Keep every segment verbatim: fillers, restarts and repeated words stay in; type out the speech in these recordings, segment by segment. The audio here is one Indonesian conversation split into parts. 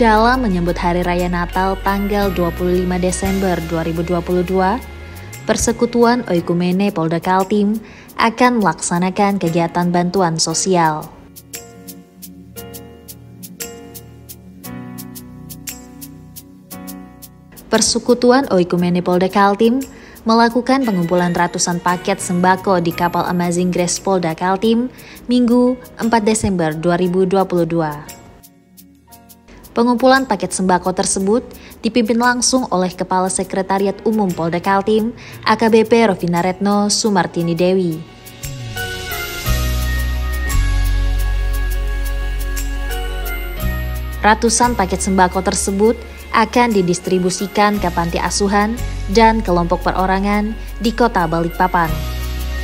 Dalam menyambut Hari Raya Natal tanggal dua puluh lima Desember dua ribu dua puluh dua, Persekutuan Oikumene Polda Kaltim akan melaksanakan kegiatan bantuan sosial. Persekutuan Oikumene Polda Kaltim melakukan pengumpulan ratusan paket sembako di kapal Amazing Grace Polda Kaltim Minggu empat Desember dua ribu dua puluh dua. Pengumpulan paket sembako tersebut dipimpin langsung oleh Kepala Sekretariat Umum Polda Kaltim, A K B P Rovina Retno Sumartini Dewi. Ratusan paket sembako tersebut akan didistribusikan ke panti asuhan dan kelompok perorangan di Kota Balikpapan.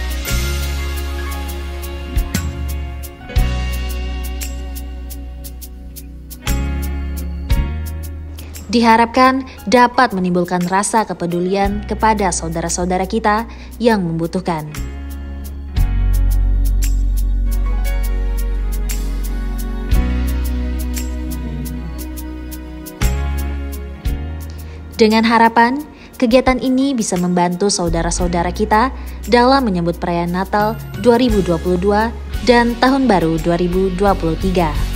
Diharapkan dapat menimbulkan rasa kepedulian kepada saudara-saudara kita yang membutuhkan. Dengan harapan, kegiatan ini bisa membantu saudara-saudara kita dalam menyambut perayaan Natal dua ribu dua puluh dua dan Tahun Baru dua ribu dua puluh tiga.